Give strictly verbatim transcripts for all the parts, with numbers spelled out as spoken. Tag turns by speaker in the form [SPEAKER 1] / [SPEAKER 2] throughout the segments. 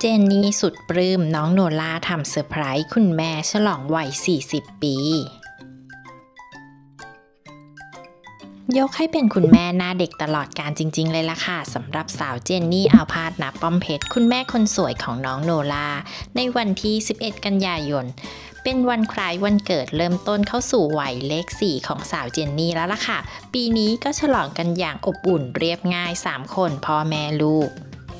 [SPEAKER 1] เจนนี่สุดปลื้มน้องโนล่าทำเซอร์ไพรส์คุณแม่ฉลองวัย สี่สิบ ปี ยกให้เป็นคุณแม่หน้าเด็กตลอดกาลจริงๆเลยล่ะค่ะสำหรับสาวเจนนี่อาภาส ณ ป้อมเพชรคุณแม่คนสวยของน้องโนล่าในวันที่ สิบเอ็ด กันยายน เป็นวันคล้ายวันเกิดเริ่มต้นเข้าสู่วัยเลข สี่ ของสาวเจนนี่แล้วล่ะค่ะปีนี้ก็ฉลองกันอย่างอบอุ่นเรียบง่าย สาม คนพ่อแม่ลูก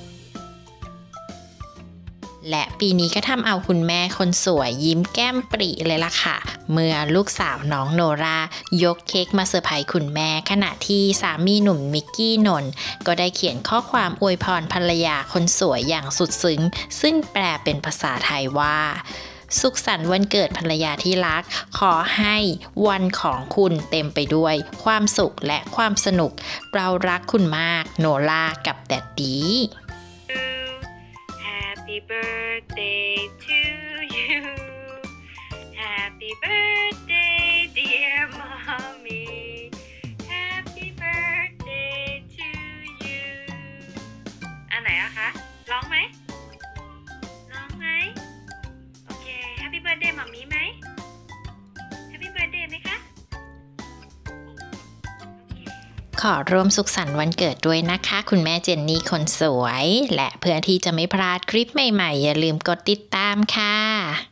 [SPEAKER 1] และปีนี้ก็ทำเอาคุณแม่คนสวยยิ้มแก้มปริเลยล่ะค่ะเมื่อลูกสาวน้องโนรายกเค้กมาเซอร์ไพรส์คุณแม่ขณะที่สามีหนุ่มมิกกี้นนท์ก็ได้เขียนข้อความอวยพรภรรยาคนสวยอย่างสุดซึ้งซึ่งแปลเป็นภาษาไทยว่าสุขสันต์วันเกิดภรรยาที่รักขอให้วันของคุณเต็มไปด้วยความสุขและความสนุกเรารักคุณมากโนล่ากับแดดดี้
[SPEAKER 2] Happy birthday to you Happy birthday dear mommy Happy birthday to you อันไหนอะคะร้องไหมร้องไหมโอเค Happy birthday มัมมี่ไหม Happy birthday ไหมคะ
[SPEAKER 1] ขอร่วมสุขสันต์วันเกิดด้วยนะคะคุณแม่เจนนี่คนสวยและเพื่อที่จะไม่พลาดคลิปใหม่ๆอย่าลืมกดติดตามค่ะ